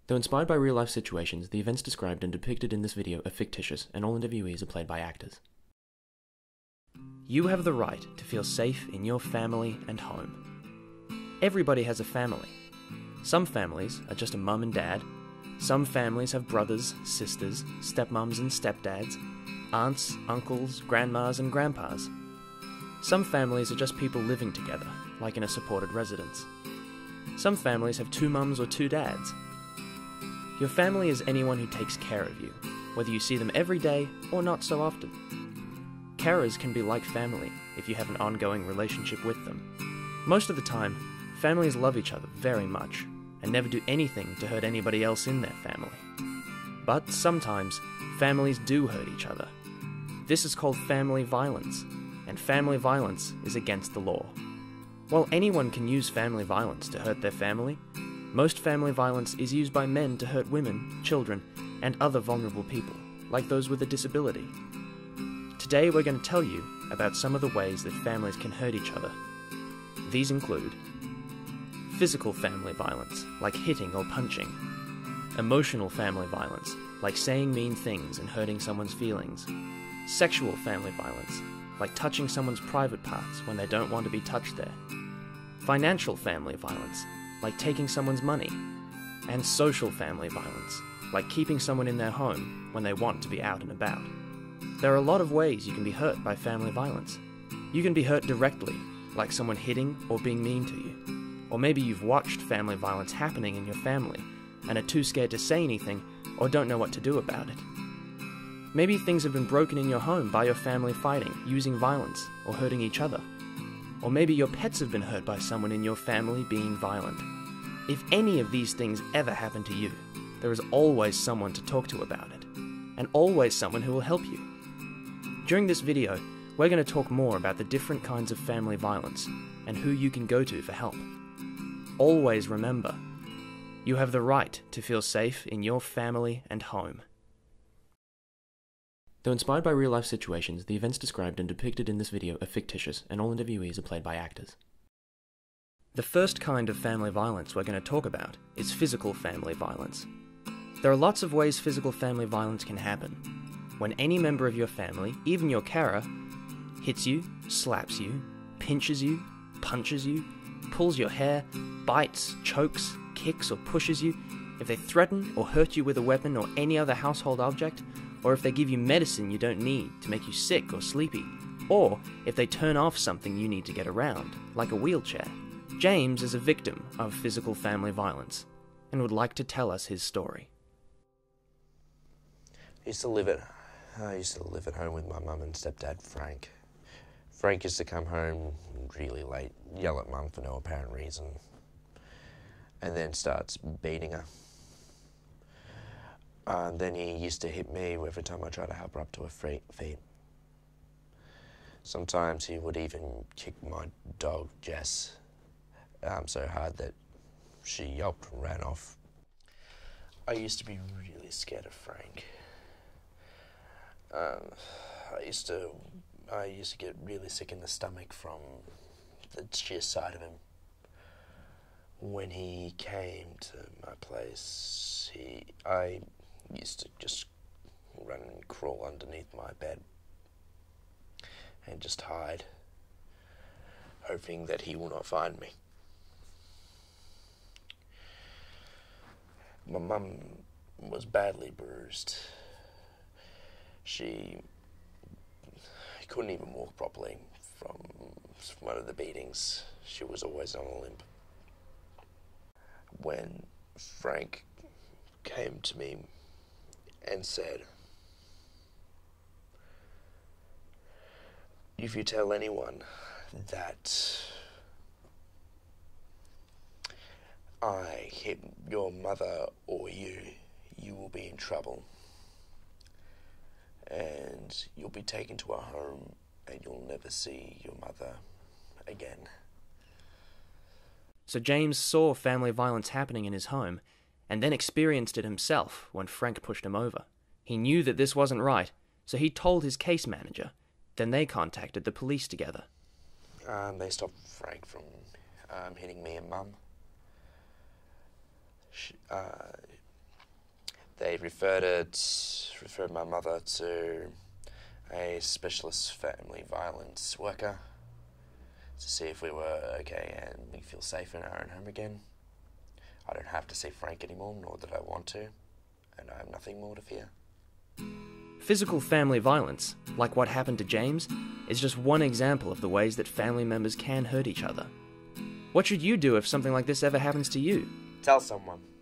Though inspired by real-life situations, the events described and depicted in this video are fictitious, and all interviewees are played by actors. You have the right to feel safe in your family and home. Everybody has a family. Some families are just a mum and dad. Some families have brothers, sisters, stepmums and stepdads, aunts, uncles, grandmas and grandpas. Some families are just people living together, like in a supported residence. Some families have two mums or two dads. Your family is anyone who takes care of you, whether you see them every day or not so often. Carers can be like family if you have an ongoing relationship with them. Most of the time, families love each other very much and never do anything to hurt anybody else in their family. But sometimes, families do hurt each other. This is called family violence, and family violence is against the law. While anyone can use family violence to hurt their family, most family violence is used by men to hurt women, children, and other vulnerable people, like those with a disability. Today we're going to tell you about some of the ways that families can hurt each other. These include physical family violence, like hitting or punching; emotional family violence, like saying mean things and hurting someone's feelings; sexual family violence, like touching someone's private parts when they don't want to be touched there; financial family violence, like taking someone's money; and social family violence, like keeping someone in their home when they want to be out and about. There are a lot of ways you can be hurt by family violence. You can be hurt directly, like someone hitting or being mean to you. Or maybe you've watched family violence happening in your family and are too scared to say anything or don't know what to do about it. Maybe things have been broken in your home by your family fighting, using violence, or hurting each other. Or maybe your pets have been hurt by someone in your family being violent. If any of these things ever happen to you, there is always someone to talk to about it, and always someone who will help you. During this video, we're going to talk more about the different kinds of family violence and who you can go to for help. Always remember, you have the right to feel safe in your family and home. Though inspired by real-life situations, the events described and depicted in this video are fictitious, and all interviewees are played by actors. The first kind of family violence we're going to talk about is physical family violence. There are lots of ways physical family violence can happen. When any member of your family, even your carer, hits you, slaps you, pinches you, punches you, pulls your hair, bites, chokes, kicks or pushes you, if they threaten or hurt you with a weapon or any other household object, or if they give you medicine you don't need to make you sick or sleepy, or if they turn off something you need to get around, like a wheelchair. James is a victim of physical family violence and would like to tell us his story. I used to live at home with my mum and stepdad, Frank. Frank used to come home really late, yell at mum for no apparent reason, and then starts beating her. And then he used to hit me every time I tried to help her up to her feet. Sometimes he would even kick my dog, Jess, so hard that she yelped and ran off. I used to be really scared of Frank. I used to get really sick in the stomach from the sheer sight of him. When he came to my place, I used to just run and crawl underneath my bed and just hide, hoping that he will not find me. My mum was badly bruised. She couldn't even walk properly from one of the beatings. She was always on a limp. When Frank came to me and said, "If you tell anyone that I hit your mother or you will be in trouble. And you'll be taken to a home and you'll never see your mother again." So James saw family violence happening in his home, and then experienced it himself when Frank pushed him over. He knew that this wasn't right, so he told his case manager. Then they contacted the police together. They stopped Frank from hitting me and Mum. They referred my mother to a specialist family violence worker to see if we were okay and we feel safe in our own home again. I don't have to see Frank anymore, nor did I want to, and I have nothing more to fear. Physical family violence, like what happened to James, is just one example of the ways that family members can hurt each other. What should you do if something like this ever happens to you? Tell someone.